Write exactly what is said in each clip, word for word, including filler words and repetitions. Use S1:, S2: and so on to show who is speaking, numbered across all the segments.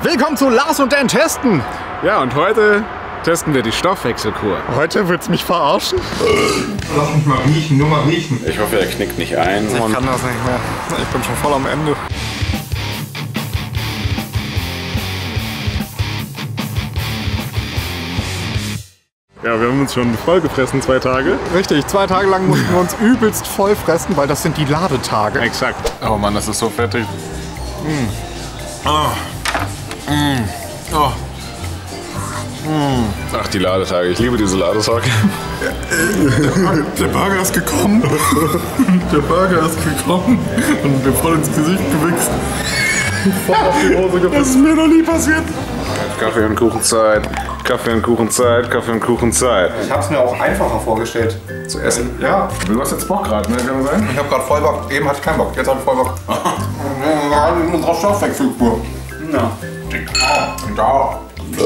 S1: Willkommen zu Lars und Dan testen.
S2: Ja, und heute testen wir die Stoffwechselkur.
S1: Heute willst du mich verarschen?
S3: Lass mich mal riechen, nur mal riechen.
S2: Ich hoffe, er knickt nicht ein.
S1: Ich kann das nicht mehr. Ich bin schon voll am Ende.
S2: Ja, wir haben uns schon vollgefressen, zwei Tage.
S1: Richtig, zwei Tage lang mussten wir uns übelst voll fressen, weil das sind die Ladetage.
S2: Exakt. Oh Mann, das ist so fettig. Mm. Oh. Mm. Oh. Mm. Ach, die Ladetage. Ich liebe diese Ladetage.
S3: Der Burger ist gekommen. Der Burger ist gekommen und mir voll ins Gesicht gewichst. Voll auf die Hose gefasst. Das ist mir noch nie passiert.
S2: Kaffee und Kuchenzeit. Kaffee und Kuchenzeit, Kaffee und Kuchenzeit.
S3: Ich hab's mir auch einfacher vorgestellt.
S2: Zu essen?
S3: Ja.
S2: Du hast jetzt Bock gerade, ne? Kann man sagen?
S3: Ich hab grad voll Bock. Eben hatte ich keinen Bock. Jetzt hab ich voll Bock. In unserer Stoffwechselkur. Ja. Da.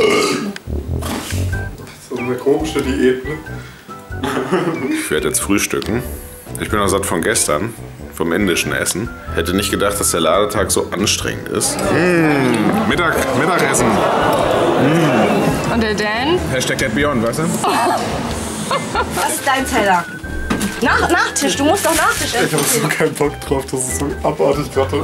S3: So eine komische Diät, ne?
S2: Ich werde jetzt frühstücken. Ich bin noch satt von gestern, vom indischen Essen. Hätte nicht gedacht, dass der Ladetag so anstrengend ist. Mmh. Mittag, Mittagessen. Mmh.
S4: Und der Dan?
S2: Hashtag Get Beyond, weißt du?
S4: Was ist dein Teller? Nach, Nachtisch, du musst doch Nachtisch essen.
S3: Ich hab so keinen Bock drauf, das ist so abartig gerade.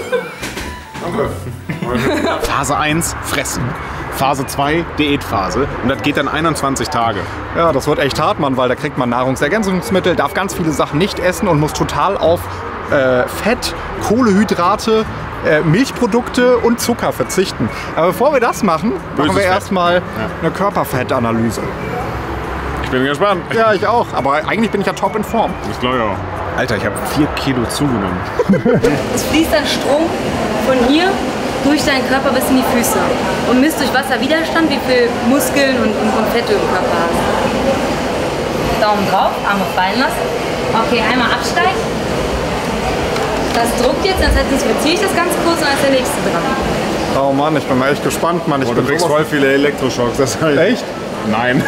S2: Phase eins, fressen. Phase zwei, Diätphase. Und das geht dann einundzwanzig Tage.
S1: Ja, das wird echt hart, Mann, weil da kriegt man Nahrungsergänzungsmittel, darf ganz viele Sachen nicht essen und muss total auf äh, Fett, Kohlenhydrate, äh, Milchprodukte und Zucker verzichten. Aber bevor wir das machen,
S2: Böses
S1: machen wir
S2: Fett.
S1: erstmal
S2: Ja.
S1: eine Körperfettanalyse.
S2: Ich bin gespannt.
S1: Ja, ich auch. Aber eigentlich bin ich ja top in Form.
S2: Das glaube ich auch. Alter, ich habe vier Kilo zugenommen.
S4: Es fließt ein Strom von hier durch deinen Körper bis in die Füße und misst durch Wasserwiderstand, wie viel Muskeln und, und, und Fette du im Körper hast. Daumen drauf, Arme fallen lassen. Okay, einmal absteigen. Das druckt jetzt, das heißt, jetzt verziehe ich das ganz kurz und dann ist der nächste dran.
S1: Oh Mann, ich bin mal echt gespannt, Mann. Ich
S2: Oh,
S1: bin
S2: du kriegst
S1: sowas-
S2: voll viele Elektroschocks. Das heißt,
S1: Echt?
S2: Nein.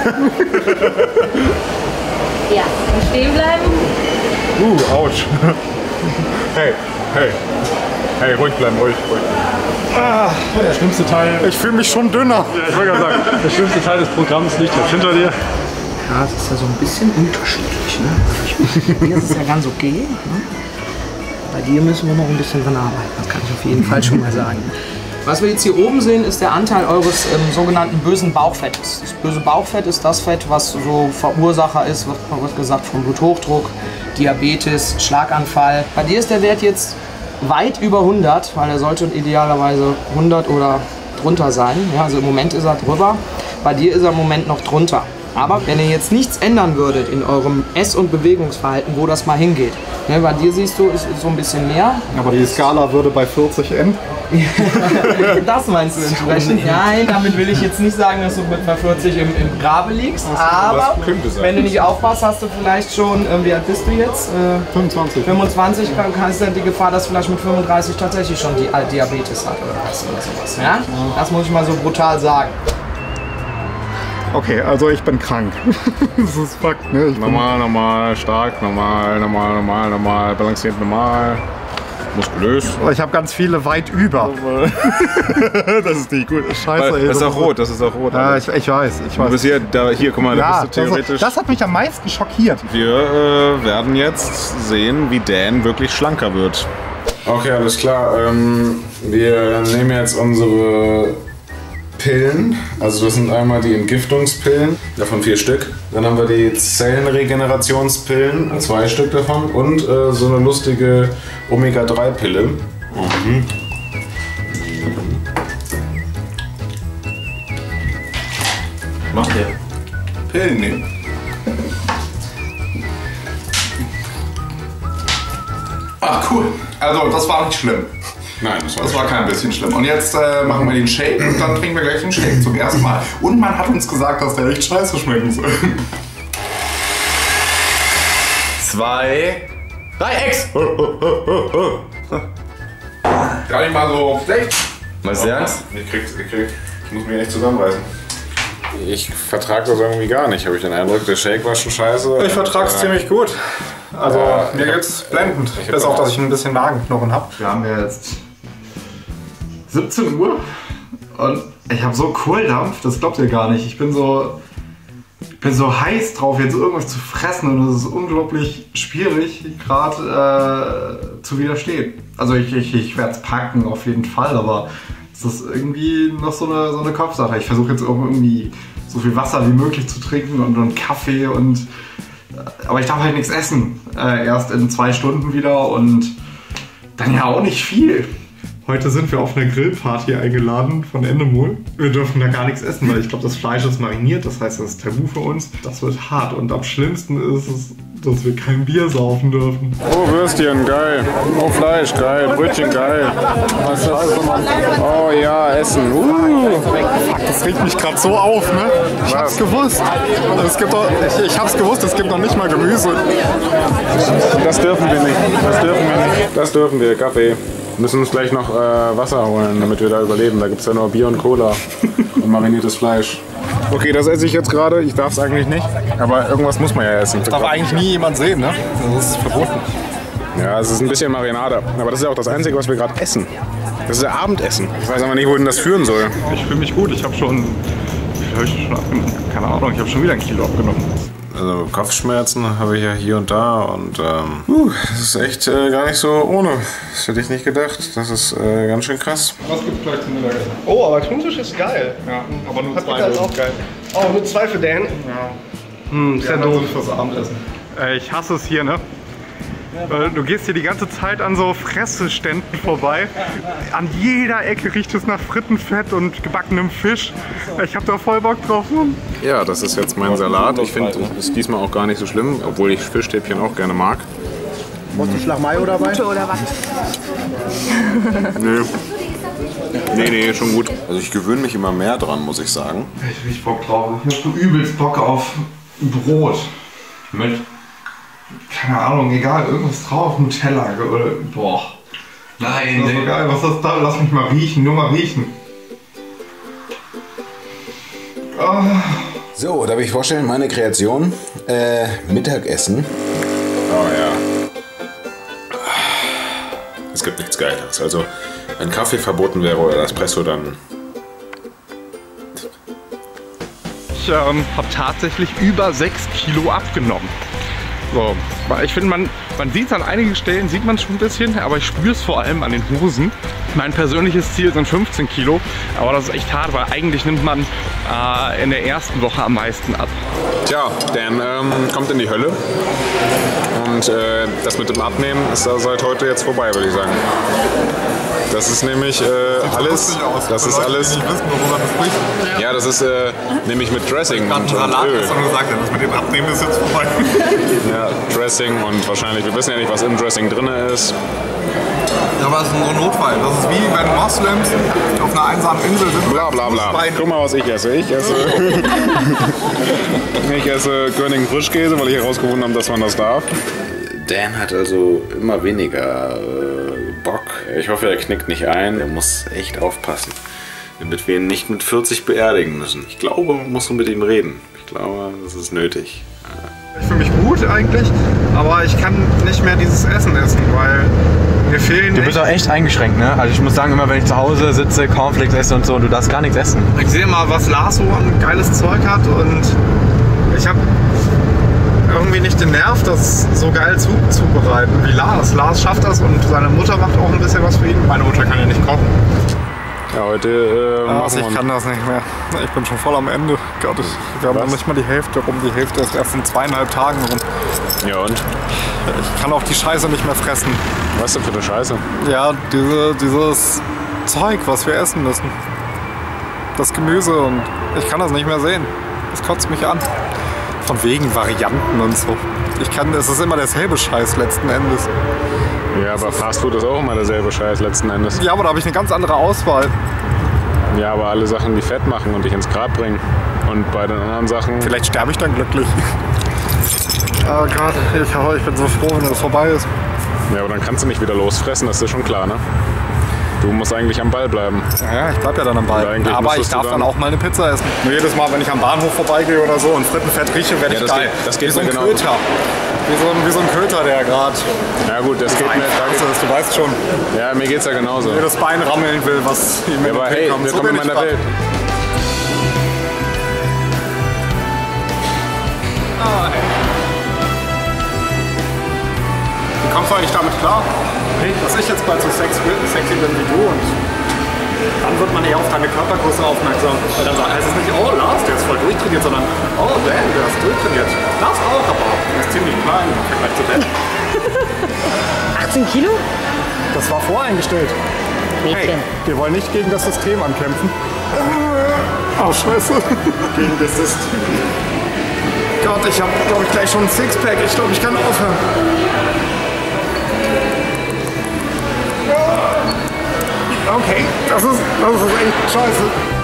S4: Ja, und stehen bleiben.
S2: Uh, ouch. Hey, hey. Hey, ruhig bleiben, ruhig, ruhig.
S1: Ah,
S5: Der schlimmste Teil,
S1: ich fühle mich schon dünner.
S2: Ich wollte gerade sagen.
S5: der schlimmste Teil des Programms liegt jetzt hinter dir.
S6: Ja, es ist ja so ein bisschen unterschiedlich. Ne? Also ich, bei dir ist es ja ganz okay. Ne? Bei dir müssen wir noch ein bisschen dran arbeiten, das kann ich auf jeden Fall schon mal sagen. Was wir jetzt hier oben sehen, ist der Anteil eures ähm, sogenannten bösen Bauchfettes. Das böse Bauchfett ist das Fett, was so Verursacher ist, wird, wird gesagt, von Bluthochdruck, Diabetes, Schlaganfall. Bei dir ist der Wert jetzt weit über hundert, weil er sollte idealerweise hundert oder drunter sein. Ja, also im Moment ist er drüber, bei dir ist er im Moment noch drunter. Aber wenn ihr jetzt nichts ändern würdet in eurem Ess- und Bewegungsverhalten, wo das mal hingeht. Ne, bei dir siehst du, ist so ein bisschen mehr.
S1: Aber die Skala würde bei vierzig enden.
S6: Das meinst du entsprechend? Nein, damit will ich jetzt nicht sagen, dass du mit bei vierzig im, im Grabe liegst. Aber
S2: könnte sein.
S6: wenn du nicht aufpasst, hast du vielleicht schon, ähm, wie alt bist du jetzt? Äh,
S1: fünfundzwanzig.
S6: fünfundzwanzig, kann, kannst du die Gefahr, dass du vielleicht mit fünfunddreißig tatsächlich schon die Diabetes hat oder was oder sowas. Ja? Das muss ich mal so brutal sagen.
S1: Okay, also ich bin krank. Das ist Fakt, ne? Ich bin
S2: Normal, normal, stark, normal, normal, normal, normal, balanciert, normal, muskulös.
S1: Ich habe ganz viele weit über.
S2: Das ist nicht gut.
S1: Scheiße,
S2: Weil,
S1: ey,
S2: das ist
S1: das
S2: auch rot, das ist auch rot.
S1: Ja, ich, ich weiß, ich
S2: Du
S1: weiß.
S2: bist hier, da, hier, guck mal, da
S1: Ja,
S2: bist du theoretisch.
S1: das, das hat mich am meisten schockiert.
S2: Wir äh, werden jetzt sehen, wie Dan wirklich schlanker wird. Okay, alles klar. Ähm, wir nehmen jetzt unsere Pillen. Also das sind einmal die Entgiftungspillen, davon vier Stück. Dann haben wir die Zellenregenerationspillen, zwei Stück davon. Und äh, so eine lustige Omega drei Pille. Mhm.
S5: Macht der.
S3: Pillen nehmen. Ach cool. Also das war nicht schlimm.
S2: Nein, das war,
S3: Das war kein bisschen schlimm. Und jetzt äh, machen wir den Shake und dann trinken wir gleich den Shake zum ersten Mal. Und man hat uns gesagt, dass der echt scheiße schmecken soll.
S5: Zwei, drei, Ex!
S3: Gar nicht mal so schlecht.
S5: Mal sehr ernst?
S2: Ich, krieg's, ich, krieg, ich muss mich echt zusammenreißen. Ich vertrag das irgendwie gar nicht, habe ich den Eindruck. Der Shake war schon scheiße.
S3: Ich vertrag's
S2: Äh,
S3: ziemlich gut. Also
S2: Ja,
S3: mir
S2: ich hab-
S3: geht's blendend.
S2: ich hab
S3: Bis auf,
S2: auch-
S3: dass ich ein bisschen Magenknochen habe. Wir haben ja jetzt siebzehn Uhr
S1: Und ich habe so Kohldampf, das glaubt ihr gar nicht. Ich bin so, ich bin so heiß drauf, jetzt irgendwas zu fressen und es ist unglaublich schwierig, gerade äh, zu widerstehen. Also ich, ich, ich werde es packen auf jeden Fall, aber es ist irgendwie noch so eine, so eine Kopfsache. Ich versuche jetzt auch irgendwie so viel Wasser wie möglich zu trinken und, und Kaffee und aber ich darf halt nichts essen. Äh, erst in zwei Stunden wieder und dann ja auch nicht viel. Heute sind wir auf einer Grillparty eingeladen von Endemol. Wir dürfen da gar nichts essen, weil ich glaube, das Fleisch ist mariniert. Das heißt, das ist tabu für uns. Das wird hart und am schlimmsten ist es, dass wir kein Bier saufen dürfen.
S2: Oh, Würstchen, geil. Oh, Fleisch, geil. Brötchen, geil. Was ist das? Oh ja, Essen. Uh.
S1: Fuck, das regt mich gerade so auf, ne? Ich hab's gewusst. Es gibt doch, ich, ich hab's gewusst, es gibt noch nicht mal Gemüse.
S2: Das dürfen wir nicht. Das dürfen wir nicht. Das dürfen wir. Kaffee. Wir müssen uns gleich noch äh, Wasser holen, damit wir da überleben. Da gibt es ja nur Bier und Cola und mariniertes Fleisch. Okay, das esse ich jetzt gerade. Ich darf es eigentlich nicht. Aber irgendwas muss man ja essen.
S1: Das darf eigentlich nie jemand sehen, ne? Das ist verboten.
S2: Ja, es ist ein bisschen Marinade. Aber das ist ja auch das Einzige, was wir gerade essen. Das ist ja Abendessen. Ich weiß aber nicht, wohin das führen soll.
S1: Ich fühle mich gut. Ich habe schon, hab ich schon abgenommen. Keine Ahnung, ich habe schon wieder ein Kilo abgenommen.
S2: Also Kopfschmerzen habe ich ja hier und da und ähm, uh, das ist echt äh, gar nicht so ohne. Das hätte ich nicht gedacht. Das ist äh, ganz schön krass.
S1: Was gibt's gleich zum Mittagessen?
S6: Oh, aber Thunfisch ist geil.
S1: Ja, aber nur
S6: Paprika
S1: zwei.
S6: ist auch geil. Oh, nur zwei für Dan?
S1: Ja.
S6: Hm, ist ja,
S1: Ja,
S6: doof.
S1: fürs Abendessen. Äh, ich hasse es hier, ne? Weil du gehst hier die ganze Zeit an so Fresseständen vorbei. An jeder Ecke riecht es nach Frittenfett und gebackenem Fisch. Ich hab da voll Bock drauf, Mann.
S2: Ja, das ist jetzt mein Salat. Ich finde, das ist diesmal auch gar nicht so schlimm, obwohl ich Fischstäbchen auch gerne mag.
S6: Brauchst du Schlagmayo dabei?
S4: Oder was?
S2: Nee. Nee, nee, schon gut. Also ich gewöhne mich immer mehr dran, muss ich sagen.
S1: Ich hab richtig Bock drauf. Ich hab so übelst Bock auf Brot. Mit, keine Ahnung, egal, irgendwas drauf. Nutella oder, boah.
S5: Nein,
S1: Das ist so geil. Was ist das da? Lass mich mal riechen, nur mal riechen. Oh.
S7: So, darf ich vorstellen, meine Kreation, äh, Mittagessen.
S2: Oh ja. Es gibt nichts Geileres. Also, wenn Kaffee verboten wäre oder Espresso, dann...
S1: Ich ähm, habe tatsächlich über sechs Kilo abgenommen. So, weil ich finde, man, man sieht es an einigen Stellen, sieht man es schon ein bisschen, aber ich spüre es vor allem an den Hosen. Mein persönliches Ziel sind fünfzehn Kilo, aber das ist echt hart, weil eigentlich nimmt man äh, in der ersten Woche am meisten ab.
S2: Tja, Dan ähm, kommt in die Hölle. Und äh, das mit dem Abnehmen ist da seit heute jetzt vorbei, würde ich sagen. Das ist nämlich äh, alles. Das ist alles. Ja, das ist äh, nämlich mit Dressing und, und Öl.
S1: gesagt, das mit dem Abnehmen ist jetzt vorbei.
S2: Ja, Dressing und wahrscheinlich, wir wissen ja nicht, was im Dressing drin ist.
S3: Ja, aber es ist so ein Notfall. Das ist wie wenn Moslems auf einer einsamen Insel sind.
S2: Bla bla bla. Guck mal, was ich esse. Ich esse, ich esse Königen Frischkäse, weil ich herausgefunden habe, dass man das darf. Dan hat also immer weniger äh, Bock. Ich hoffe, er knickt nicht ein. Er muss echt aufpassen, damit wir ihn nicht mit vierzig beerdigen müssen. Ich glaube, man muss mit ihm reden. Ich glaube, das ist nötig.
S1: Ich fühle mich gut eigentlich, aber ich kann nicht mehr dieses Essen essen, weil mir fehlen
S5: Du bist
S1: echt,
S5: auch echt eingeschränkt, ne? Also ich muss sagen, immer wenn ich zu Hause sitze, Cornflakes esse und so, du darfst gar nichts essen.
S1: ich sehe mal, was Lars so an geiles Zeug hat und ich habe irgendwie nicht den Nerv, das so geil zuzubereiten wie Lars. Lars schafft das und seine Mutter macht auch ein bisschen was für ihn. Meine Mutter kann ja nicht kochen.
S2: Ja, heute äh,
S1: Also
S2: machen
S1: ich
S2: wir...
S1: kann das nicht mehr. Ich bin schon voll am Ende. Gott, ich, wir haben noch nicht mal die Hälfte rum. Die Hälfte ist erst in zweieinhalb Tagen rum.
S2: Ja und?
S1: Ich kann auch die Scheiße nicht mehr fressen.
S2: Was denn für eine Scheiße?
S1: Ja, diese, dieses Zeug, was wir essen müssen. Das Gemüse und ich kann das nicht mehr sehen. Das kotzt mich an. Von wegen Varianten und so. Ich kann, es ist immer derselbe Scheiß letzten Endes.
S2: Ja, aber Fastfood ist auch immer derselbe Scheiß letzten Endes.
S1: Ja, aber da habe ich eine ganz andere Auswahl.
S2: Ja, aber alle Sachen, die Fett machen und dich ins Grab bringen. Und bei den anderen Sachen...
S1: Vielleicht sterbe ich dann glücklich. Oh Gott, ich, ich bin so froh, wenn das vorbei ist.
S2: Ja, aber dann kannst du nicht wieder losfressen, das ist schon klar, ne? Du musst eigentlich am Ball bleiben.
S1: Ja, ich bleib ja dann am
S2: Ja,
S1: Ball.
S2: eigentlich
S1: Aber ich
S2: müsstest du
S1: darf dann
S2: dann-
S1: auch mal eine Pizza essen. Nur jedes Mal, wenn ich am Bahnhof vorbeigehe oder so und Frittenfett rieche, werde
S2: Ja,
S1: ich
S2: das
S1: geil.
S2: geht- das geht
S1: Wie so
S2: mir
S1: ein
S2: genau.
S1: Köter. Wie so ein, wie so ein Köter, der gerade.
S2: Ja gut, das geht mir.
S1: Ist, du weißt schon.
S2: Ja, mir geht's ja genauso.
S1: Wer das Bein rammeln will, was ihm
S2: ja, aber hey,
S1: kommt.
S2: willkommen in meiner Welt.
S1: Ah, ey. Wie kommst du eigentlich damit klar? Hey, dass ich jetzt bald so sexy bin wie du und dann wird man eher auf deine Körpergröße aufmerksam. Weil dann heißt es nicht, oh Lars, der ist voll durchtrainiert, sondern oh Dan, der ist durchtrainiert. Lars auch, aber der ist ziemlich klein im Vergleich zu Dan.
S4: achtzehn Kilo?
S1: Das war voreingestellt.
S4: Mädchen.
S1: Hey, wir wollen nicht gegen das System ankämpfen. Oh, scheiße. Gegen das System. Gott, ich habe, glaube ich, gleich schon ein Sixpack. Ich glaube, ich kann aufhören. Okay, das ist, das ist echt scheiße.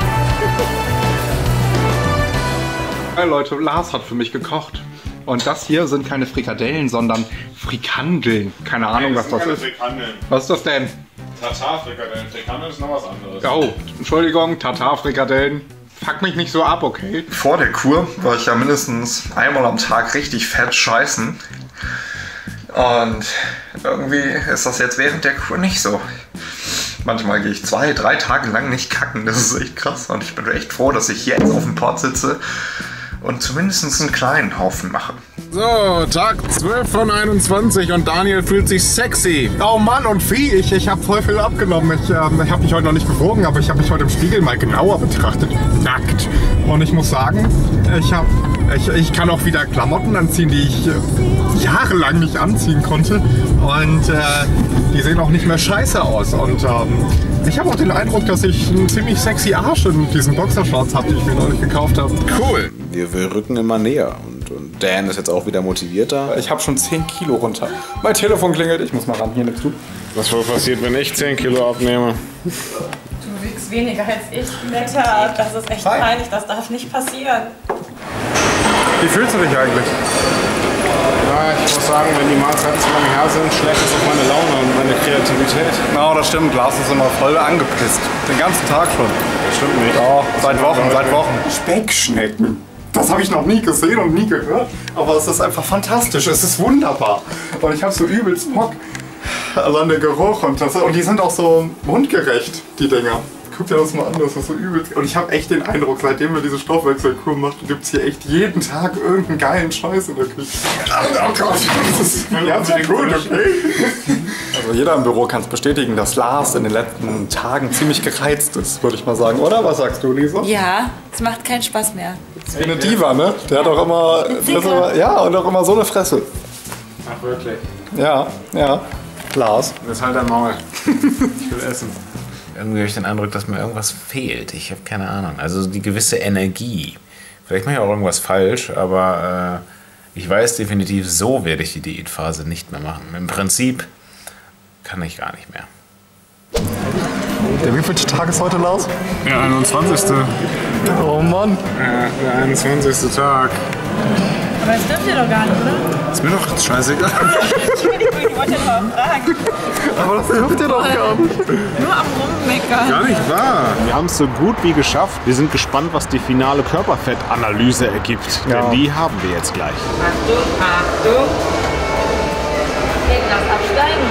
S1: Hey Leute, Lars hat für mich gekocht. Und das hier sind keine Frikadellen, sondern Frikandeln. Keine Ahnung, was das ist.
S2: Frikandeln.
S1: Was ist das denn?
S2: Tatar-Frikadellen. Frikandeln ist noch was anderes.
S1: Oh, Entschuldigung, Tatar-Frikadellen. Fuck mich nicht so ab, okay? Vor der Kur war ich ja mindestens einmal am Tag richtig fett scheißen. Und irgendwie ist das jetzt während der Kur nicht so. Manchmal gehe ich zwei, drei Tage lang nicht kacken. Das ist echt krass. Und ich bin echt froh, dass ich jetzt auf dem Port sitze und zumindest einen kleinen Haufen mache.
S2: So, Tag zwölf von einundzwanzig und Daniel fühlt sich sexy.
S1: Oh Mann, und wie? Ich, ich habe voll viel abgenommen. Ich, ähm, ich habe mich heute noch nicht gewogen, aber ich habe mich heute im Spiegel mal genauer betrachtet. Nackt. Und ich muss sagen, ich, hab, ich, ich kann auch wieder Klamotten anziehen, die ich äh, jahrelang nicht anziehen konnte. Und äh, die sehen auch nicht mehr scheiße aus. Und ähm, ich habe auch den Eindruck, dass ich einen ziemlich sexy Arsch in diesen Boxershorts habe, die ich mir neulich gekauft habe.
S2: Cool. Wir, wir rücken immer näher. Und, und Dan ist jetzt auch wieder motivierter.
S1: Ich habe schon zehn Kilo runter. Mein Telefon klingelt, ich muss mal ran. Hier, nimmst du.
S2: Was wohl passiert, wenn ich zehn Kilo abnehme?
S8: Du wiegst weniger als ich. Netter, das ist echt peinlich, das darf nicht passieren.
S1: Wie fühlst du dich eigentlich?
S2: Ja, ich muss sagen, wenn die Mahlzeiten zu lange her sind, schlägt es auf meine Laune und meine Kreativität.
S1: Na, das stimmt. Lars ist immer voll angepisst. Den ganzen Tag schon.
S2: Das stimmt nicht.
S1: Ja, seit Wochen, seit Wochen. Speckschnecken. Das habe ich noch nie gesehen und nie gehört. Aber es ist einfach fantastisch. Es ist wunderbar. Und ich habe so übelst Bock. Allein der Geruch und das. Und die sind auch so mundgerecht, die Dinger. Guck dir das mal an, das ist so übelst. Und ich habe echt den Eindruck, seitdem wir diese Stoffwechselkur machen, gibt es hier echt jeden Tag irgendeinen geilen Scheiß in der Küche. Oh Gott, das ist ja, sehr gut, okay. Also jeder im Büro kann es bestätigen, dass Lars in den letzten Tagen ziemlich gereizt ist, würde ich mal sagen. Oder? Was sagst du, Lisa?
S8: Ja, es macht keinen Spaß mehr.
S1: Wie eine Diva, ne? Der hat auch immer, der ist immer, ja, und auch immer so eine Fresse.
S2: Ach, wirklich?
S1: Ja, ja. Lars.
S2: Das ist halt dein Maul. Ich will essen.
S7: Irgendwie habe ich den Eindruck, dass mir irgendwas fehlt. Ich habe keine Ahnung. Also die gewisse Energie. Vielleicht mache ich auch irgendwas falsch, aber äh, ich weiß definitiv, so werde ich die Diätphase nicht mehr machen. Im Prinzip kann ich gar nicht mehr.
S1: Der wievielte Tag ist heute, Lars?
S2: Der einundzwanzigste
S1: Oh Mann.
S2: Ja, der einundzwanzigste Tag.
S8: Aber das dürft ihr doch gar nicht, oder?
S2: Ist mir doch scheißegal.
S8: Entschuldigung, ich wollte nur mal fragen.
S1: Aber das hilft dir doch gar nicht.
S8: Nur am Rummeckern.
S2: Gar nicht wahr. Wir haben es so gut wie geschafft. Wir sind gespannt, was die finale Körperfettanalyse ergibt.
S1: Ja.
S2: Denn die haben wir jetzt gleich.
S4: Achtung, Achtung. Okay, lass absteigen.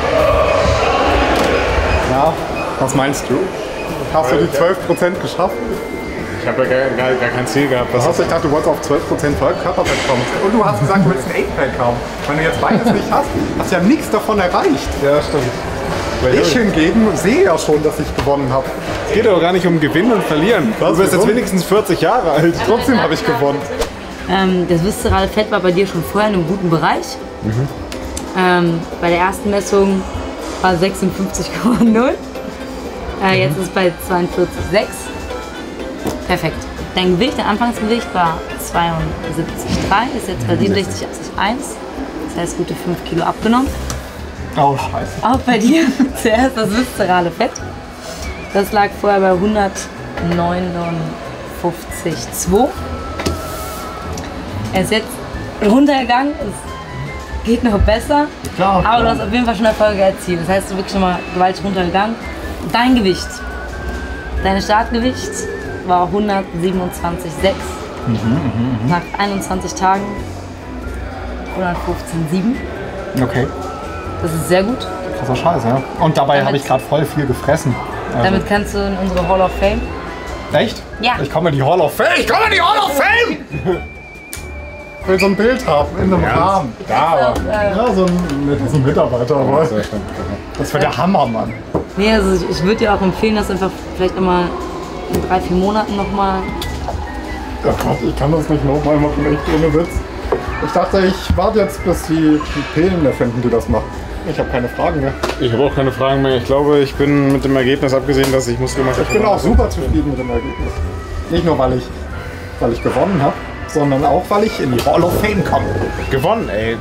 S1: Ja, was meinst du? Hast du die zwölf Prozent geschafft?
S2: Ich habe ja gar, gar, gar kein Ziel gehabt.
S1: Du hast ich dachte, du wolltest auf zwölf Prozent Körperfett kommen. Und du hast gesagt, du willst ein eight-Pack haben. Wenn du jetzt beides nicht hast, hast du ja nichts davon erreicht.
S2: Ja, stimmt.
S1: Ich hingegen sehe ja schon, dass ich gewonnen habe.
S2: Es geht aber gar nicht um Gewinnen und Verlieren.
S1: Was,
S2: Du bist jetzt
S1: warum?
S2: wenigstens vierzig Jahre alt.
S1: Trotzdem habe ich gewonnen.
S4: Ähm, das viszerale Fett war bei dir schon vorher in einem guten Bereich.
S1: Mhm.
S4: Ähm, bei der ersten Messung war sechsundfünfzig Komma null. Äh, jetzt ist es bei zweiundvierzig Komma sechs. Perfekt. Dein Gewicht, dein Anfangsgewicht war zweiundsiebzig Komma drei, ist jetzt bei siebenundsechzig Komma achtzig Komma eins. Das heißt, gute fünf Kilo abgenommen.
S1: Oh, scheiße.
S4: Auch bei dir zuerst das viszerale Fett. Das lag vorher bei hundertneunundfünfzig Komma zwei. Er ist jetzt runtergegangen, es geht noch besser.
S1: Klar,
S4: aber du hast auf jeden Fall schon Erfolge erzielt. Das heißt, du bist wirklich schon mal gewaltig runtergegangen. Dein Gewicht, dein Startgewicht war hundertsiebenundzwanzig Komma sechs. Mhm, nach einundzwanzig Tagen hundertfünfzehn Komma sieben.
S1: Okay.
S4: Das ist sehr gut.
S1: Krasser Scheiß, ja. Und dabei habe ich gerade voll viel gefressen. Also.
S4: Damit kannst du in unsere Hall of Fame.
S1: Echt?
S4: Ja.
S1: Ich komme in die Hall of Fame! Ich komme in die Hall of Fame! Ich will so ein Bild haben, in einem Rahmen.
S4: Da, aber. Äh,
S1: ja, so ein, so ein Mitarbeiter, aber. Das wäre der Hammer, Mann.
S4: Nee, also ich, ich würde dir auch empfehlen, dass einfach vielleicht immer in drei, vier Monaten nochmal.
S1: Ja Gott, ich kann das nicht nochmal machen, echt ohne Witz. Ich dachte, ich warte jetzt, bis die, die Pillen erfinden, die das machen. Ich habe keine Fragen mehr.
S2: Ich habe auch keine Fragen mehr. Ich glaube, ich bin mit dem Ergebnis, abgesehen, dass ich Muskelmasse.
S1: Ich bin auch super zufrieden mit dem Ergebnis. Nicht nur, weil ich, weil ich gewonnen habe, sondern auch, weil ich in die Hall of Fame komme.
S2: Gewonnen, ey.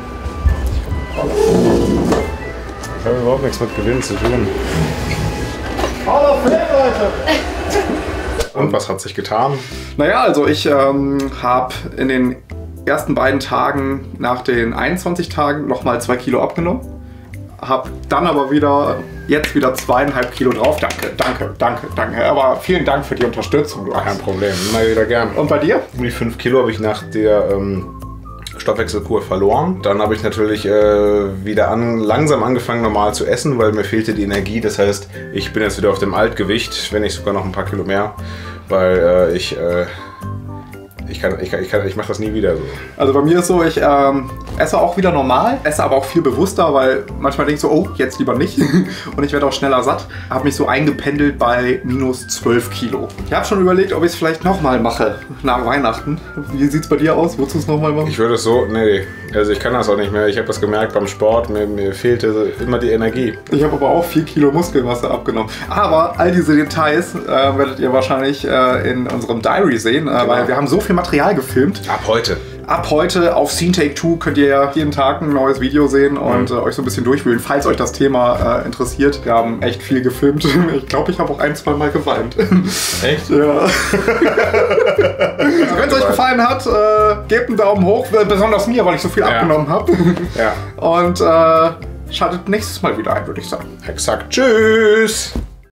S2: Ich habe überhaupt nichts mit Gewinnen zu tun.
S1: Hall of Fame, Leute!
S2: Und was hat sich getan?
S1: Naja, also ich ähm, habe in den ersten beiden Tagen nach den einundzwanzig Tagen nochmal zwei Kilo abgenommen. Hab dann aber wieder, jetzt wieder zweieinhalb Kilo drauf. Danke, danke, danke, danke. Aber vielen Dank für die Unterstützung. Du
S2: Kein Problem, immer wieder gern.
S1: Und bei dir?
S2: Um die fünf Kilo habe ich nach der ähm, Stoffwechselkur verloren. Dann habe ich natürlich äh, wieder an, langsam angefangen normal zu essen, weil mir fehlte die Energie. Das heißt, ich bin jetzt wieder auf dem Altgewicht, wenn nicht sogar noch ein paar Kilo mehr. Weil äh, ich... Äh, Ich, kann, ich, kann, ich, kann, ich mache das nie wieder so.
S1: Also bei mir ist so, ich ähm, esse auch wieder normal, esse aber auch viel bewusster, weil manchmal denke ich so, oh, jetzt lieber nicht. Und ich werde auch schneller satt. Habe mich so eingependelt bei minus zwölf Kilo. Ich habe schon überlegt, ob ich es vielleicht nochmal mache nach Weihnachten. Wie sieht es bei dir aus? Würdest du es nochmal machen?
S2: Ich würde es so, nee, also ich kann das auch nicht mehr. Ich habe das gemerkt beim Sport, mir, mir fehlte immer die Energie.
S1: Ich habe aber auch vier Kilo Muskelmasse abgenommen. Aber all diese Details äh, werdet ihr wahrscheinlich äh, in unserem Diary sehen, äh, genau. Weil wir haben so viel Material gefilmt.
S2: Ab heute.
S1: Ab heute auf Scene Take zwei könnt ihr jeden Tag ein neues Video sehen und mhm. äh, euch so ein bisschen durchwühlen, falls euch das Thema äh, interessiert. Wir haben echt viel gefilmt. Ich glaube, ich habe auch ein, zwei Mal geweint.
S2: Echt?
S1: Ja. Also, wenn es euch gefallen hat, äh, gebt einen Daumen hoch. Besonders mir, weil ich so viel ja. abgenommen habe.
S2: Ja.
S1: Und äh, schaltet nächstes Mal wieder ein, würde ich sagen.
S2: Exakt. Tschüss!